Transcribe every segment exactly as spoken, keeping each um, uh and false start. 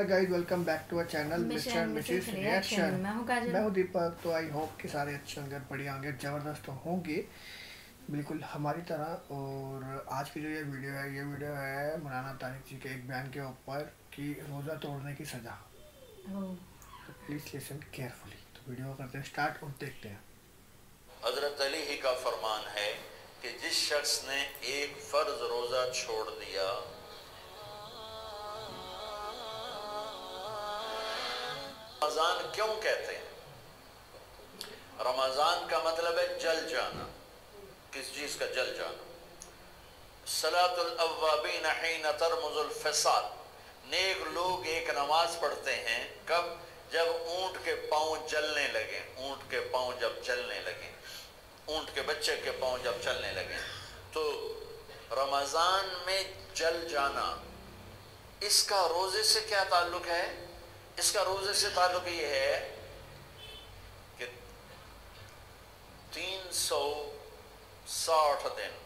Hello guys, welcome back to our channel Mr and Mrs reaction. मैं हूं काजल। मैं हूं दीपक। तो आई होप कि सारे अच्छे होंगे, बढ़िया होंगे, ज़बरदस्त होंगे, बिल्कुल हमारी तरह। और आज की जो ये वीडियो है ये वीडियो है मौलाना तारिक जी के एक बयान के ऊपर कि रोज़ा तोड़ने की सज़ा। तो प्लीज़ लिसन केयरफुली। तो वीडियो को करते हैं स्टार्ट और देखते हैं। हज़रत अली ही का फरमान है कि जिस शख्स ने एक फ़र्ज रोज़ा छोड़ दिया, रमज़ान क्यों कहते हैं? रमज़ान का मतलब है जल जाना। किस चीज़ का जल जाना? सलातुल अव्वाबीनहीन तरमुजुल फ़िसाल। नेक लोग एक नमाज पढ़ते हैं कब? जब ऊंट के पाँव जलने लगे। ऊंट के पाँव जब चलने लगे, ऊंट के बच्चे के पाँव जब चलने लगे। तो रमज़ान में जल जाना, इसका रोज़े से क्या ताल्लुक़ है? इसका रोज़े से ताल्लुक़ ये है कि तीन सौ साठ दिन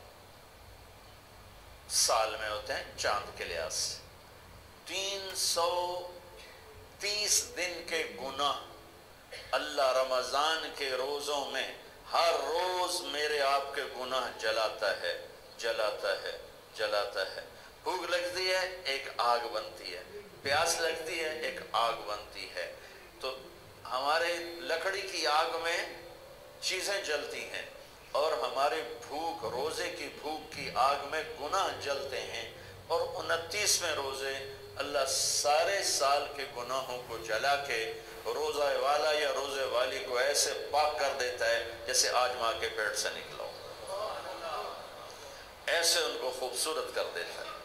साल में होते हैं चांद के लिहाज से। तीन सौ तीस दिन के गुनाह अल्लाह रमज़ान के रोज़ों में हर रोज़ मेरे आपके गुनाह जलाता है, जलाता है, जलाता है। भूख लगती है, एक आग बनती है। प्यास लगती है, एक आग बनती है। तो हमारे लकड़ी की आग में चीज़ें जलती हैं और हमारे भूख, रोज़े की भूख की आग में गुनाह जलते हैं। और उनतीसवें रोज़े अल्लाह सारे साल के गुनाहों को जला के रोज़ा वाला या रोज़े वाली को ऐसे पाक कर देता है जैसे आज माँ के पेट से निकला हो। ऐसे उनको खूबसूरत कर देता है।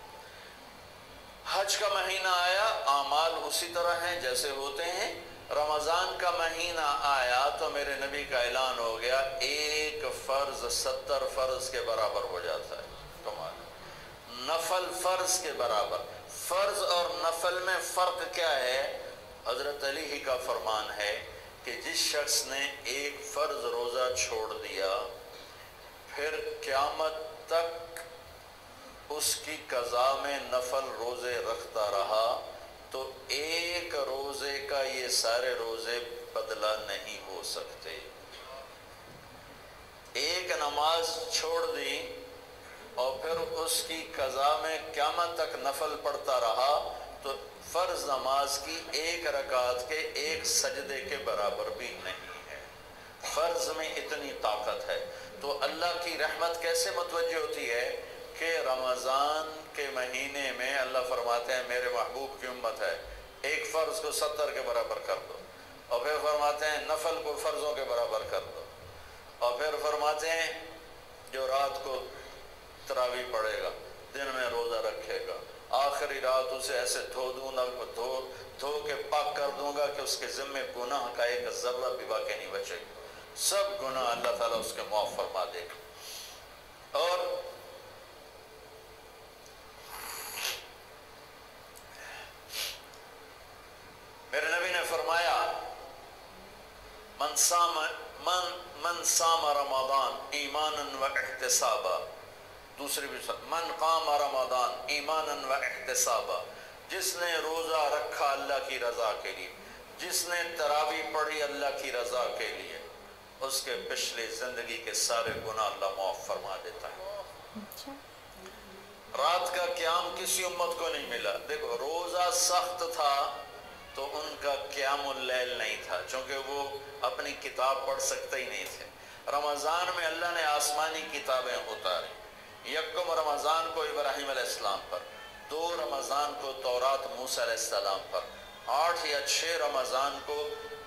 हज का महीना आया, आमाल उसी तरह हैं जैसे होते हैं। रमज़ान का महीना आया तो मेरे नबी का ऐलान हो गया, एक फ़र्ज सत्तर फ़र्ज के बराबर हो जाता है। कमाल। नफल फ़र्ज के बराबर। फ़र्ज और नफल में फ़र्क क्या है? हज़रत अली ही का फरमान है कि जिस शख्स ने एक फ़र्ज रोज़ा छोड़ दिया, फिर क़यामत तक उसकी कज़ा में नफल रोज़े रखता रहा, तो एक रोज़े का ये सारे रोज़े बदला नहीं हो सकते। एक नमाज छोड़ दी और फिर उसकी कज़ा में क़यामत तक नफल पढ़ता रहा, तो फ़र्ज़ नमाज की एक रकात के एक सजदे के बराबर भी नहीं है। फ़र्ज़ में इतनी ताकत है। तो अल्लाह की रहमत कैसे मुतवज्जह होती है कि रमज़ान के महीने में अल्लाह फरमाते हैं मेरे महबूब की उम्मत है, एक फ़र्ज़ को सत्तर के बराबर कर दो। और फिर फरमाते हैं नफल को फ़र्ज़ों के बराबर कर दो। और फिर फरमाते हैं जो रात को तरावी पढ़ेगा, दिन में रोज़ा रखेगा, आखिरी रात उसे ऐसे धो दूँगा, धो धो के पाक कर दूँगा कि उसके ज़िम्मे गुनाह का एक ज़र्रा भी बाकी नहीं बचेगा। सब गुनाह अल्लाह ताला उसके माफ़ फरमा देगा। और मेरे नबी ने फरमाया मन साम मन मन साम रमज़ान ईमानन व इहतिसाबा। दूसरी भी मन काम रमज़ान ईमानन व इहतिसाबा। जिसने रोज़ा रखा अल्लाह की रज़ा के लिए, जिसने तरावी पढ़ी अल्लाह की रज़ा के लिए, उसके पिछली ज़िंदगी के सारे गुनाह अल्लाह माफ़ फरमा देता है। अच्छा। रात का क़याम किसी उम्मत को नहीं मिला। देखो, रोज़ा सख्त था तो उनका क़यामुल लैल नहीं था, क्योंकि वो अपनी किताब पढ़ सकते ही नहीं थे। रमज़ान में अल्लाह ने आसमानी किताबें उतारी। यकम रमज़ान को इब्राहीम अलैहिस्सलाम पर, दो रमज़ान को तौरात मूसा अलैहिस्सलाम पर, आठ या छः रमज़ान को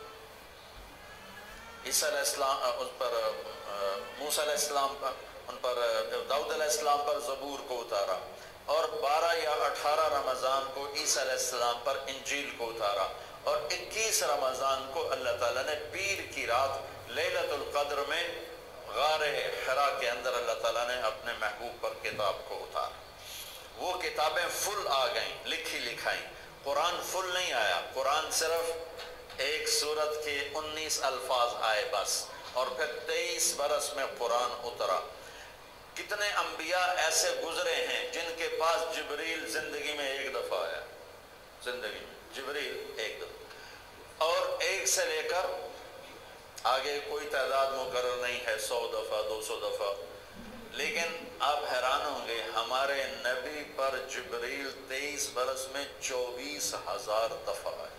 ईसा अलैहिस्सलाम उस पर मूसा अलैहिस्सलाम पर, उन पर दाऊद अलैहिस्सलाम पर ज़बूर को उतारा। और बारह या अठारह रमज़ान को ईसा अलैहिस्सलाम पर इंजील को उतारा। और इक्कीस रमज़ान को अल्लाह ताला ने पीर की रात लैलतुल क़द्र में गारे हिरा के अंदर अल्लाह ताला ने अपने महबूब पर किताब को उतारा। वो किताबें फुल आ गईं, लिखी लिखाई। कुरान फुल नहीं आया, कुरान सिर्फ एक सूरत के उन्नीस अल्फाज आए बस। और फिर तेईस बरस में कुरान उतरा। कितने अंबिया ऐसे गुजरे हैं जिनके पास जिब्रील जिंदगी में एक दफा आया, जिंदगी में, जिब्रील एक दफा, और एक से लेकर आगे कोई तादाद मुकर्रर नहीं है, सौ दफ़ा दो सौ दफ़ा। लेकिन आप हैरान होंगे, हमारे नबी पर जिब्रील तेईस बरस में चौबीस हजार दफ़ा आए,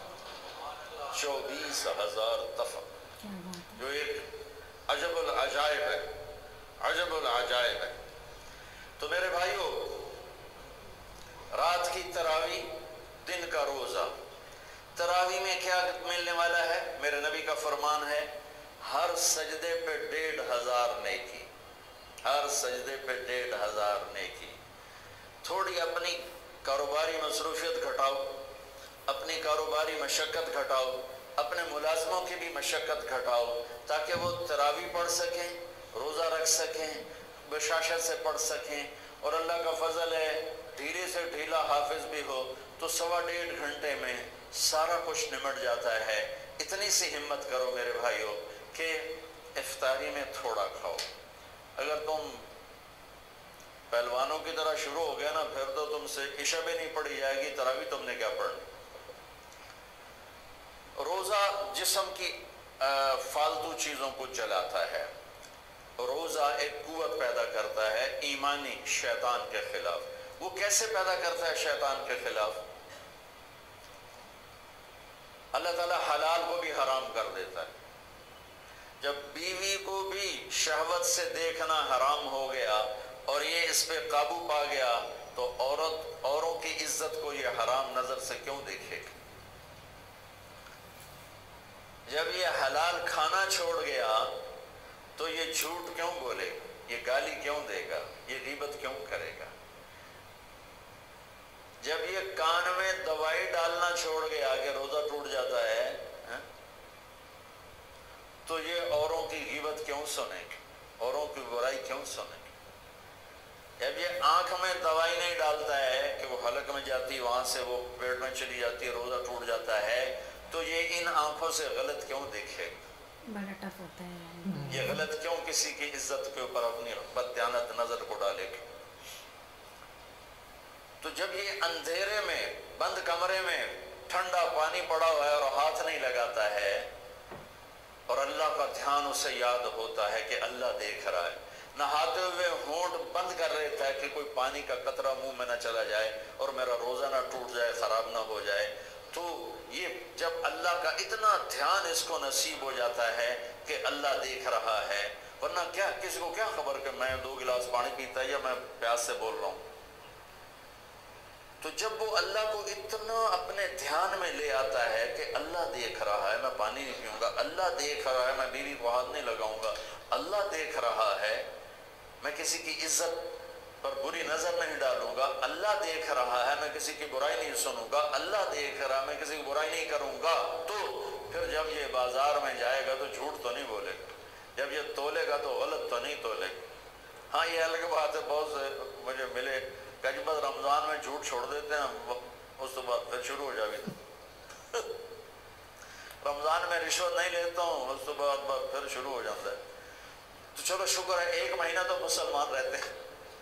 चौबीस हजार दफ़ा, जो एक अजबुल अजायब है, अजबुल अजायब है। तो मेरे भाइयों, रात की तरावी, दिन का रोज़ा, तरावी में क्या मिलने वाला है? मेरे नबी का फरमान है, हर सजदे पे डेढ़ हजार नेकी, हर सजदे पे डेढ़ हजार नेकी। थोड़ी अपनी कारोबारी मसरूफियत घटाओ, अपनी कारोबारी मशक्क़त घटाओ, अपने मुलाजमों की भी मशक्क़त घटाओ, ताकि वो तरावी पढ़ सकें, रोज़ा रख सकें, बशाशत से पढ़ सकें। और अल्लाह का फजल है, ढीले से ढीला हाफिज भी हो तो सवा डेढ़ घंटे में सारा कुछ निमट जाता है। इतनी सी हिम्मत करो मेरे भाइयों कि इफ्तारी में थोड़ा खाओ। अगर तुम पहलवानों की तरह शुरू हो गया ना, फिर तो तुमसे इशा भी नहीं पड़ी जाएगी, तरावी तुमने क्या पढ़नी। रोज़ा जिस्म की आ, फालतू चीज़ों को जलाता है। रोज़ा एक कुव्वत पैदा करता है ईमानी शैतान के खिलाफ। वो कैसे पैदा करता है शैतान के खिलाफ? अल्लाह ताला हलाल को भी हराम कर देता है। जब बीवी को भी शहवत से देखना हराम हो गया और ये इस पे काबू पा गया, तो औरत औरों की इज्जत को ये हराम नजर से क्यों देखेगी? जब ये हलाल खाना छोड़ गया तो ये झूठ क्यों बोलेगा, ये गाली क्यों देगा, ये गीबत क्यों करेगा? जब ये कान में दवाई डालना छोड़ गया कि रोजा टूट जाता है, है? तो ये औरों की गीबत क्यों सुनेगी, औरों की बुराई क्यों सुनेगी? जब ये आंख में दवाई नहीं डालता है कि वो हलक में जाती, वहां से वो पेट में चली जाती है, रोजा टूट जाता है, तो ये इन आंखों से गलत क्यों देखेगा? बड़ा टफ होता है। ये गलत क्यों किसी की इज्जत के ऊपर अपनी बदयानत नजर को डालेगी? तो जब ये अंधेरे में बंद कमरे में ठंडा पानी पड़ा हुआ है और हाथ नहीं लगाता है और अल्लाह का ध्यान उसे याद होता है कि अल्लाह देख रहा है, नहाते हुए होंठ बंद कर लेता है कि कोई पानी का कतरा मुंह में न चला जाए और मेरा रोजा ना टूट जाए, खराब ना हो जाए, तो ये जब अल्लाह का इतना ध्यान इसको नसीब हो जाता है कि अल्लाह देख रहा है, वरना क्या किसी को क्या खबर कि मैं दो गिलास पानी पीता है या मैं प्यास से बोल रहा हूँ। तो जब वो अल्लाह को इतना अपने ध्यान में ले आता है कि अल्लाह देख रहा है, मैं पानी नहीं पीऊंगा, अल्लाह देख रहा है, मैं बीवी को हाथ नहीं लगाऊंगा, अल्लाह देख रहा है, मैं किसी की इज्जत पर बुरी नजर नहीं डालूंगा, अल्लाह देख रहा है, मैं किसी की बुराई नहीं सुनूंगा, अल्लाह देख रहा है, मैं किसी की बुराई नहीं करूंगा, तो फिर जब ये बाजार में जाएगा तो झूठ तो नहीं बोलेगा, जब ये तोलेगा तो गलत तो नहीं तोलेगा। हाँ, ये अलग बात है, बहुत से मुझे मिले कई बार रमजान में झूठ छोड़ देते हैं, उस तो बाद फिर शुरू हो जाएगी। रमजान में रिश्वत नहीं लेता हूँ, उस तो बाद फिर शुरू हो जाता है। तो चलो शुक्र है एक महीना तो मुसलमान रहते हैं।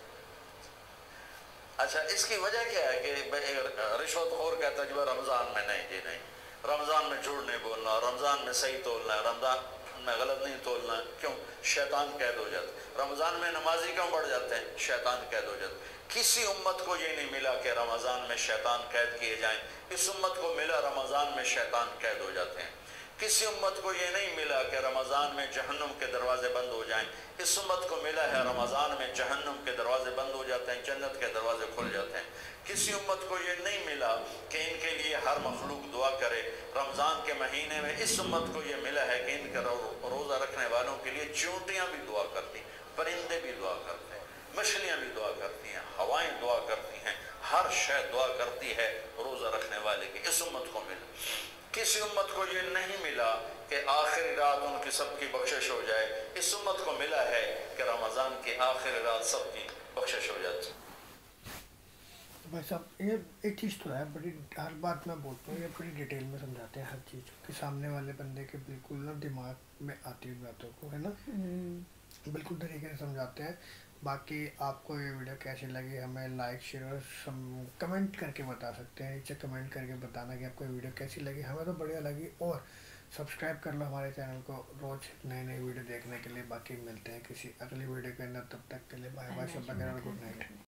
अच्छा, इसकी वजह क्या है कि रिश्वतखोर कहता है जी रमजान में नहीं जी नहीं, रमजान में झूठ नहीं बोलना, रमजान में सही तोलना है, रमजान में गलत नहीं तोलना है। क्यों? शैतान कैद हो जाता। रमजान में नमाजी क्यों बढ़ जाते हैं? शैतान कैद हो जाता। किसी उम्मत को ये नहीं मिला कि रमजान में शैतान कैद किए जाएं, इस उम्मत को मिला रमजान में शैतान कैद हो जाते हैं। किसी उम्मत को ये नहीं मिला कि रमजान में जहन्नुम के दरवाजे बंद हो जाएं, इस उम्मत को मिला है रमजान में जहन्नुम के दरवाजे बंद हो जाते हैं, जन्नत के दरवाजे खुल जाते हैं। किसी उम्मत को ये नहीं मिला कि इनके लिए हर मखलूक दुआ करे, रमजान के महीने में इस उम्मत को ये मिला है कि इनके रोजा रखने वालों के लिए चूंटियां भी दुआ करती, परिंदे भी दुआ करते हैं, मछलियां भी दुआ करती हैं, हवाएं दुआ करती हैं, हर शय दुआ करती है रोजा रखने वाले की। इस उम्मत को मिला। किसी उम्मत को ये नहीं मिला कि आखिरी रात उनकी सबकी बख्शिश हो जाए, इस उम्मत को मिला है कि रमजान की आखिरी रात सबकी बख्शिश हो जाती। भाई साहब, ये एक चीज़ तो है, बड़ी हर बात मैं बोलता हूँ, ये बड़ी डिटेल में समझाते हैं हर चीज़ कि सामने वाले बंदे के बिल्कुल ना दिमाग में आती हुई बातों को, है ना, बिल्कुल तरीके से समझाते हैं। باقی آپ کو یہ ویڈیو کیسی لگی ہمیں لائک شیئر اور کمنٹ کر کے بتا سکتے ہیں، نیچے کمنٹ کر کے بتانا کہ آپ کو یہ ویڈیو کیسی لگی، ہمیں تو بڑھیا لگی، اور سبسکرائب کر لو ہمارے چینل کو روز نئے نئے ویڈیو دیکھنے کے لیے۔ باقی ملتے ہیں کسی اگلی ویڈیو کے اندر، تب تک کے لیے بائے بائے، شب بخیر اور گڈ نائٹ۔